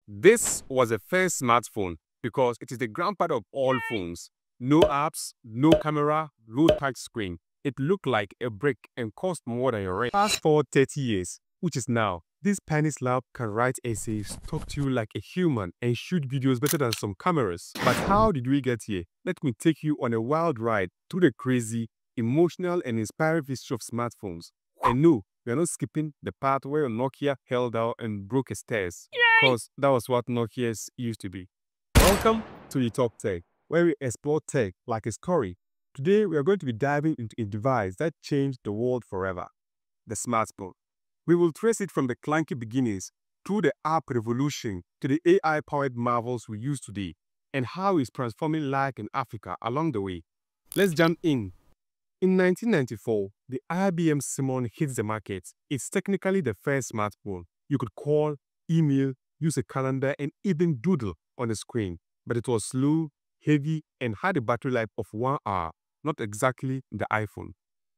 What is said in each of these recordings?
This was the first smartphone because it is the grandfather of all phones. No apps, no camera, no touch screen. It looked like a brick and cost more than your rent. Fast forward 30 years, which is now. This tiny slab can write essays, talk to you like a human, and shoot videos better than some cameras. But how did we get here? Let me take you on a wild ride through the crazy, emotional, and inspiring history of smartphones. And no, we are not skipping the part where Nokia held out and broke a stairs, because that was what Nokia's used to be. Welcome to the Talk Tech, where we explore tech like a story. Today, we are going to be diving into a device that changed the world forever, the smartphone. We will trace it from the clunky beginnings through the app revolution to the AI-powered marvels we use today, and how it's transforming life in Africa along the way. Let's jump in. In 1994, the IBM Simon hits the market. It's technically the first smartphone. You could call, email, use a calendar, and even doodle on the screen. But it was slow, heavy, and had a battery life of 1 hour, not exactly the iPhone.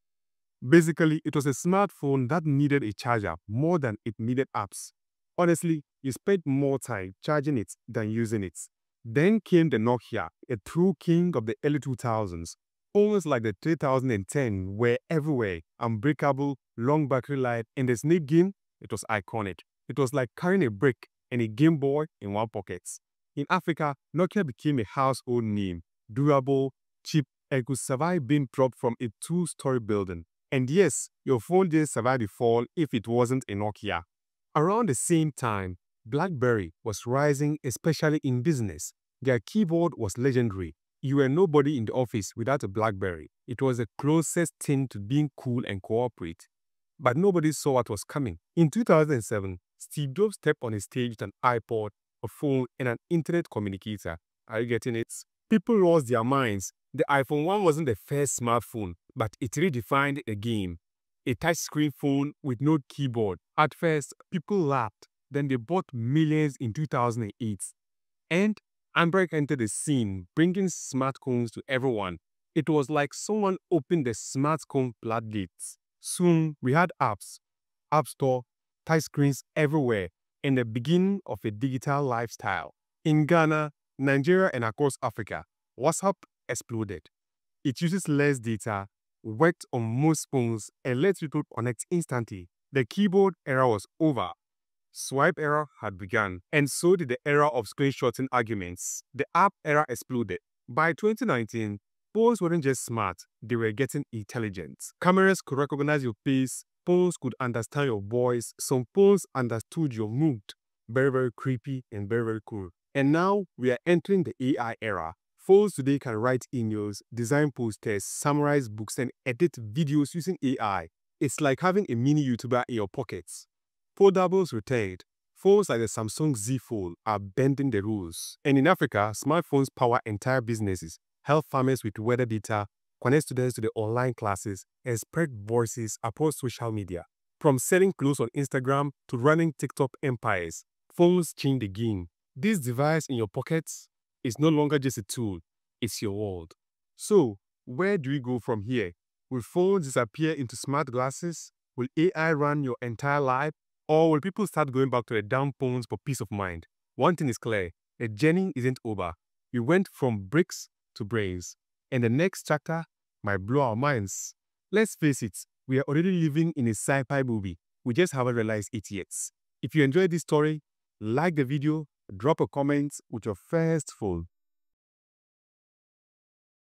Basically, it was a smartphone that needed a charger more than it needed apps. Honestly, you spent more time charging it than using it. Then came the Nokia, a true king of the early 2000s. Phones like the 3010 were everywhere, unbreakable, long battery life, and the snake game, it was iconic. It was like carrying a brick and a Game Boy in one pocket. In Africa, Nokia became a household name, durable, cheap, and could survive being dropped from a 2-story building. And yes, your phone didn't survive the fall if it wasn't a Nokia. Around the same time, BlackBerry was rising, especially in business. Their keyboard was legendary. You were nobody in the office without a BlackBerry. It was the closest thing to being cool and cooperate. But nobody saw what was coming. In 2007, Steve Jobs stepped on a stage with an iPod, a phone, and an internet communicator. Are you getting it? People lost their minds. The iPhone 1 wasn't the first smartphone, but it redefined the game. A touchscreen phone with no keyboard. At first, people laughed. Then they bought millions in 2008. And Android entered the scene, bringing smartphones to everyone. It was like someone opened the smartphone floodgates. Soon, we had apps, App Store, touchscreens everywhere, and the beginning of a digital lifestyle. In Ghana, Nigeria, and across Africa, WhatsApp exploded. It uses less data, worked on most phones, and lets people connect instantly. The keyboard era was over. Swipe era had begun, and so did the era of screenshotting arguments. The app era exploded. By 2019, phones weren't just smart, they were getting intelligent. Cameras could recognize your face, phones could understand your voice, some phones understood your mood. Very, very creepy and very, very cool. And now we are entering the AI era. Phones today can write emails, design posters, summarize books, and edit videos using AI. It's like having a mini YouTuber in your pockets. Foldables returned. Phones like the Samsung Z Fold are bending the rules. And in Africa, smartphones power entire businesses, help farmers with weather data, connect students to the online classes, and spread voices across social media. From selling clothes on Instagram to running TikTok empires, phones change the game. This device in your pockets is no longer just a tool, it's your world. So, where do we go from here? Will phones disappear into smart glasses? Will AI run your entire life? Or will people start going back to the damn phones for peace of mind? One thing is clear, the journey isn't over. We went from bricks to brains, and the next chapter might blow our minds. Let's face it, we are already living in a sci-fi movie. We just haven't realized it yet. If you enjoyed this story, like the video, drop a comment with your first phone.